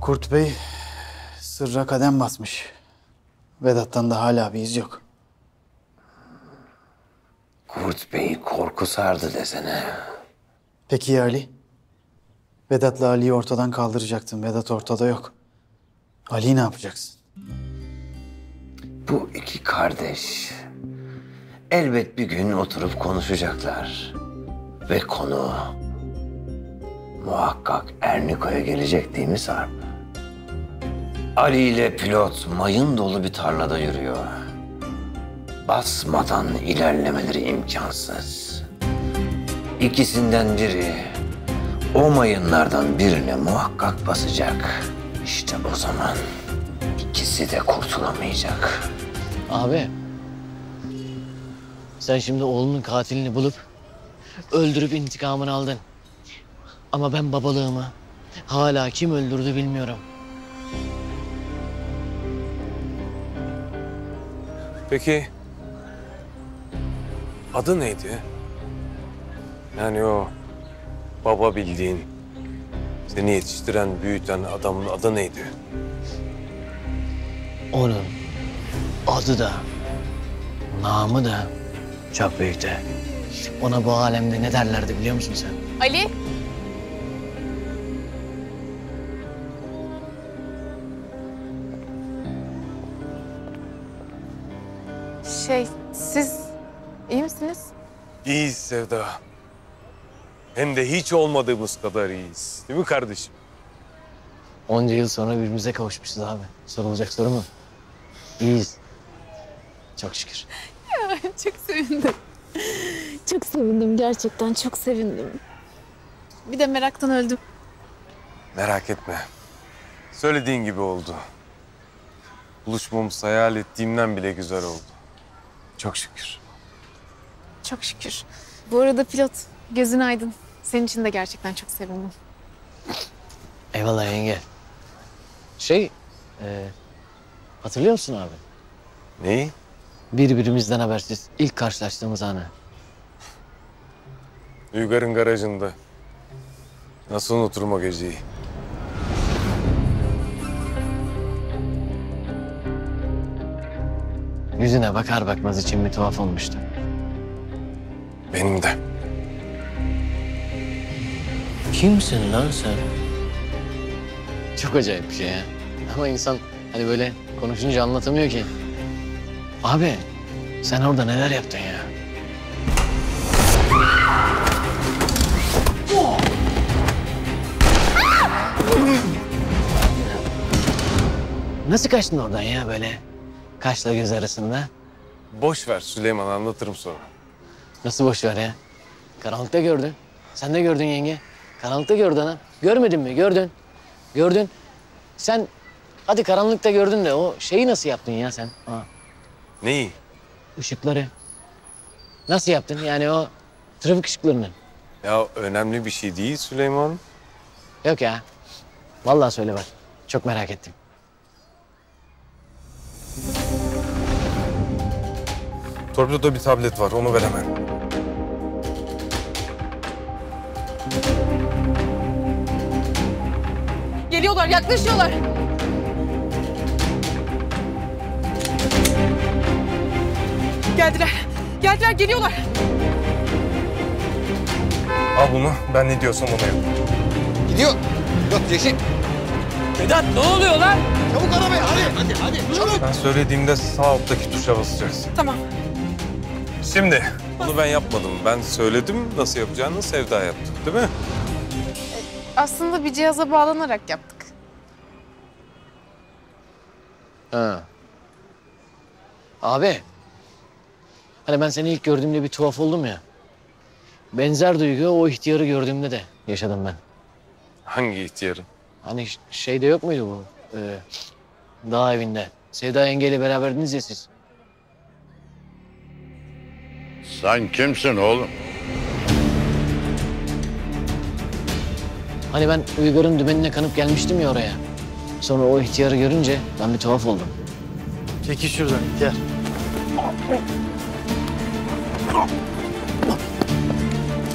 Kurt Bey sırra kadem basmış. Vedat'tan da hala bir iz yok. Kurt Bey'i korku sardı desene. Peki ya Ali? Vedat'la Ali'yi ortadan kaldıracaktın. Vedat ortada yok. Ali'yi ne yapacaksın? Bu iki kardeş elbet bir gün oturup konuşacaklar. Ve konu muhakkak Erniko'ya gelecek değil mi Sarp? Ali ile pilot mayın dolu bir tarlada yürüyor. Basmadan ilerlemeleri imkansız. İkisinden biri o mayınlardan birine muhakkak basacak. İşte o zaman ikisi de kurtulamayacak. Abi, sen şimdi oğlunun katilini bulup öldürüp intikamını aldın. Ama ben babalığımı hala kim öldürdü bilmiyorum. Peki adı neydi? Yani o baba bildiğin, seni yetiştiren, büyüten adamın adı neydi? Onun adı da, namı da çok büyüktü. Ona bu alemde ne derlerdi biliyor musun sen? Ali. Siz iyi misiniz? İyiyiz Sevda. Hem de hiç olmadığımız kadar iyiyiz. Değil mi kardeşim? Onca yıl sonra birbirimize kavuşmuşuz abi. Sorulacak soru mu? İyiyiz. Çok şükür. Çok sevindim. Çok sevindim gerçekten çok sevindim. Bir de meraktan öldüm. Merak etme. Söylediğin gibi oldu. Buluşmamız hayal ettiğimden bile güzel oldu. Çok şükür. Çok şükür. Bu arada pilot, gözün aydın. Senin için de gerçekten çok sevindim. Eyvallah yenge. Hatırlıyor musun abi? Neyi? Birbirimizden habersiz ilk karşılaştığımız anı. Uygar'ın garajında. Nasıl unuturum o geceyi? Yüzüne bakar bakmaz içim bir tuhaf olmuştu. Benim de. Kimsin lan sen? Çok acayip bir şey ya. Ama insan hani böyle konuşunca anlatamıyor ki. Abi sen orada neler yaptın ya? Nasıl kaçtın oradan ya böyle kaşla göz arasında? Boş ver Süleyman, anlatırım sonra. Nasıl boş ver ya? Karanlıkta gördün. Sen de gördün yenge. Karanlıkta gördün ha. Görmedin mi? Gördün. Gördün. Sen hadi karanlıkta gördün de o şeyi nasıl yaptın ya sen? Ha. Neyi? Işıkları. Nasıl yaptın? Yani o trafik ışıklarını. Ya önemli bir şey değil Süleyman. Yok ya. Vallahi söyle bak. Çok merak ettim. Torpidoda bir tablet var, onu ver hemen. Geliyorlar, yaklaşıyorlar. Geldiler. Geldiler, geliyorlar. Al bunu, ben ne diyorsam onu yap. Gidiyor. Yok yeşil. Vedat ne oluyor lan? Çabuk arabaya hadi. Çabuk. Ben söylediğimde sağ alttaki tuşa basacaksın. Tamam. Şimdi, bunu ben yapmadım. Ben söyledim, nasıl yapacağını Sevda yaptı, değil mi? Aslında bir cihaza bağlanarak yaptık. Ha. Abi. Hani ben seni ilk gördüğümde bir tuhaf oldum ya. Benzer duyguyu o ihtiyarı gördüğümde de yaşadım ben. Hangi ihtiyarı? Hani şeyde yok muydu bu? Dağ evinde. Sevda yengeyle beraberdiniz ya siz. Sen kimsin oğlum? Hani ben Uygar'ın dümenine kanıp gelmiştim ya oraya. Sonra o ihtiyarı görünce ben bir tuhaf oldum. Çekil şuradan ihtiyar.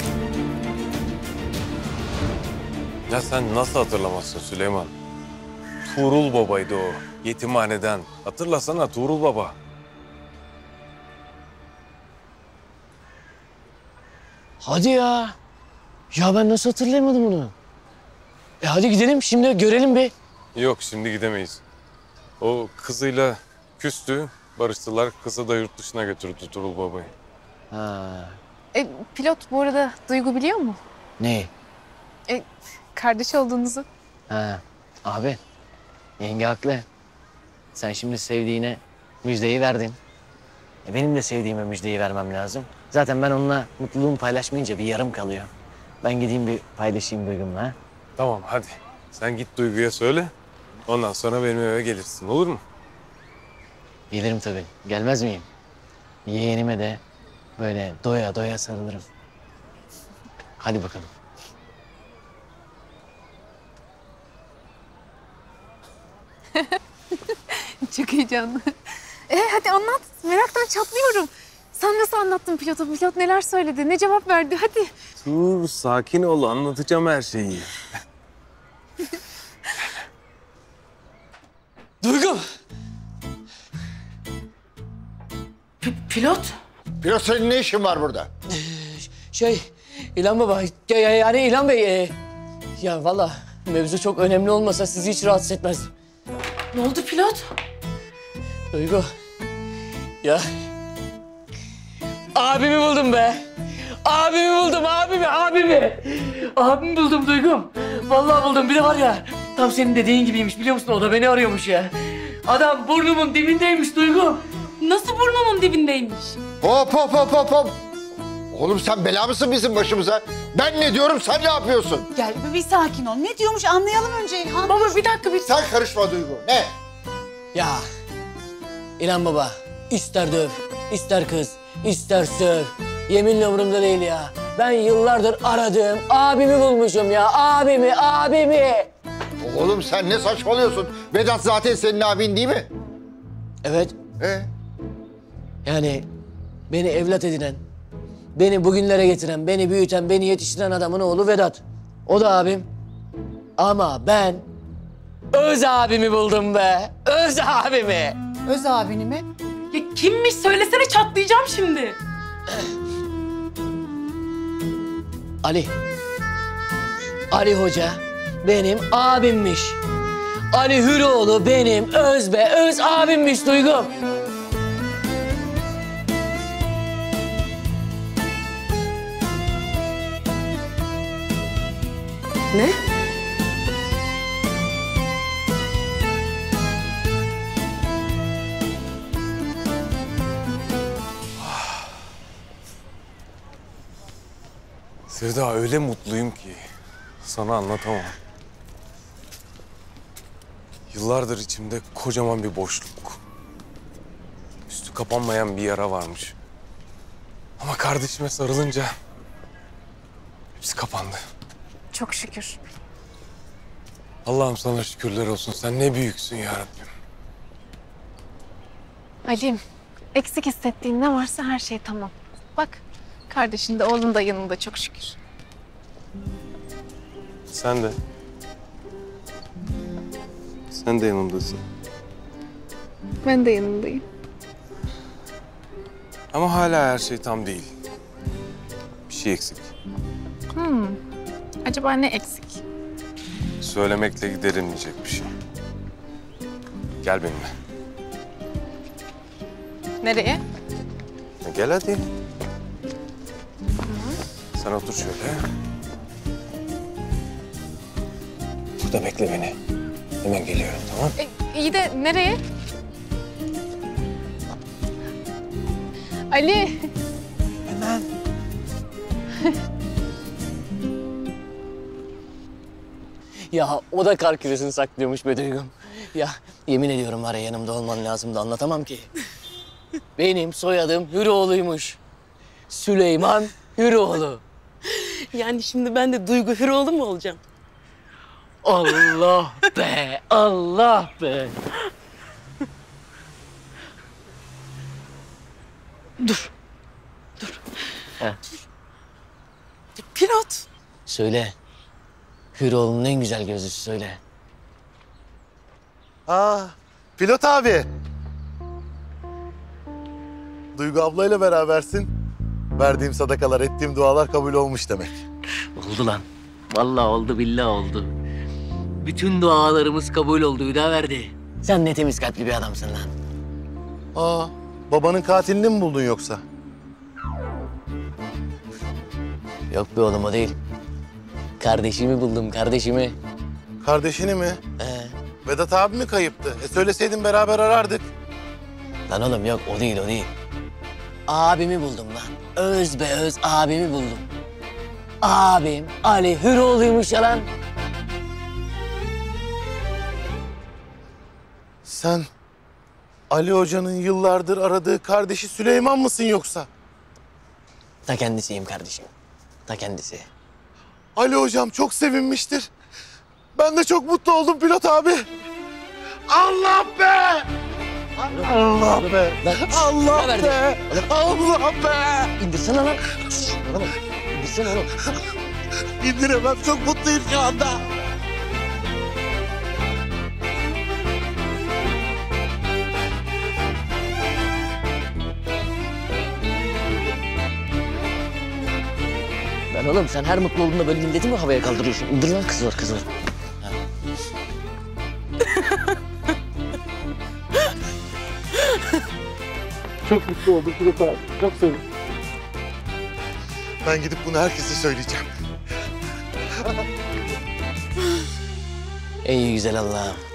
Ya sen nasıl hatırlamazsın Süleyman? Tuğrul Baba'ydı o. Yetimhaneden. Hatırlasana Tuğrul Baba. Hadi ya. Ya ben nasıl hatırlayamadım bunu? Hadi gidelim şimdi görelim bir. Yok şimdi gidemeyiz. O kızıyla küstü. Barıştılar. Kızı da yurt dışına götürdü Tuğrul Baba'yı. Ha. Pilot bu arada Duygu biliyor mu? Ne? Kardeş olduğunuzu. Ha. Abi. Yenge haklı. Sen şimdi sevdiğine müjdeyi verdin. Benim de sevdiğime müjdeyi vermem lazım. Zaten ben onunla mutluluğumu paylaşmayınca bir yarım kalıyor. Ben gideyim bir paylaşayım Duygu'mla. Ha? Tamam hadi. Sen git Duygu'ya söyle. Ondan sonra benim eve gelirsin. Olur mu? Gelirim tabii. Gelmez miyim? Yeğenime de böyle doya doya sarılırım. Hadi bakalım. Çok heyecanlı. Hadi anlat. Meraktan çatlıyorum. Sen nasıl anlattın pilota? Pilot neler söyledi? Ne cevap verdi? Hadi. Dur sakin ol. Anlatacağım her şeyi. Duygu! Pilot? Pilot senin ne işin var burada? İlhan Baba, yani İlhan Bey... ya vallahi mevzu çok önemli olmasa sizi hiç rahatsız etmez. Ne oldu pilot? Duygu, ya... Abimi buldum be! Abimi buldum, abimi! Abimi buldum Duygum. Vallahi buldum. Bir de var ya, tam senin dediğin gibiymiş biliyor musun? O da beni arıyormuş ya. Adam burnumun dibindeymiş Duygu. Nasıl burnumun dibindeymiş? Hop hop hop hop hop. Oğlum sen bela mısın bizim başımıza? Ben ne diyorum sen ne yapıyorsun? Gel bir sakin ol. Ne diyormuş anlayalım önce İlhan. Baba bir dakika Sen karışma Duygu. Ne? Ya İlhan Baba, ister döv, ister kız, ister söv. Yeminle umurumda değil ya. Ben yıllardır aradığım abimi bulmuşum ya. Abimi. Oğlum sen ne saçmalıyorsun? Vedat zaten senin abin değil mi? Evet, yani beni evlat edinen, beni bugünlere getiren, beni büyüten, beni yetiştiren adamın oğlu Vedat. O da abim. Ama ben öz abimi buldum be. Öz abimi. Öz abini mi? Ya kimmiş söylesene çatlayacağım şimdi. Ali. Ali Hoca benim abimmiş. Ali Hüroğlu benim öz abimmiş Duygum. Ne? Sevda öyle mutluyum ki sana anlatamam. Yıllardır içimde kocaman bir boşluk. Üstü kapanmayan bir yara varmış. Ama kardeşime sarılınca hepsi kapandı. Çok şükür. Allah'ım sana şükürler olsun. Sen ne büyüksün ya Rabbim. Ali'm, eksik hissettiğin ne varsa her şey tamam. Bak, kardeşin de oğlun da yanında çok şükür. Sen de. Sen de yanımdasın. Ben de yanındayım. Ama hala her şey tam değil. Bir şey eksik. Acaba ne eksik? Söylemekle giderilmeyecek bir şey. Gel benimle. Nereye? Gel hadi. Sen otur şöyle. Burada bekle beni. Hemen geliyorum, tamam? İyi de nereye? Ali. Hemen. Ya o da kar küresini saklıyormuş be Duygum. Ya yemin ediyorum var ya yanımda olman lazımdı anlatamam ki. Benim soyadım Hüroğlu'ymuş. Süleyman Hüroğlu. Yani şimdi ben de Duygu Hüroğlu mu olacağım? Allah be, Allah be. Dur. He. Pilot. Söyle. Hüroğlu'nun en güzel gözlüsü söyle. Pilot abi. Duygu ablayla berabersin. Verdiğim sadakalar, ettiğim dualar kabul olmuş demek. Oldu lan. Vallahi oldu, billahi oldu. Bütün dualarımız kabul oldu Hüdaverdi. Sen ne temiz kalpli bir adamsın lan. Babanın katilini mi buldun yoksa? Yok be oğlum, o değil. Kardeşimi buldum, kardeşimi. Kardeşini mi? Vedat abi mi kayıptı? Söyleseydin beraber arardık. Lan oğlum yok, o değil, o değil. Abimi buldum lan. Öz be öz abimi buldum. Abim Ali Hüroğlu'ymuş ya lan. Sen Ali Hoca'nın yıllardır aradığı kardeşi Süleyman mısın yoksa? Ta kendisiyim kardeşim. Ta kendisi. Ali Hocam çok sevinmiştir. Ben de çok mutlu oldum pilot abi. Allah be! Allah be! Allah be! Allah be! İndirsene lan. Oğlum, indirsene oğlum. İndiremem, çok mutluyum şu anda. Lan oğlum sen her mutlu olduğunda böyle milleti mi havaya kaldırıyorsun? İndir lan kızlar, kızlar. Çok mutlu oldum pilot abi. Çok sevindim. Ben gidip bunu herkese söyleyeceğim. Ey güzel Allah'ım.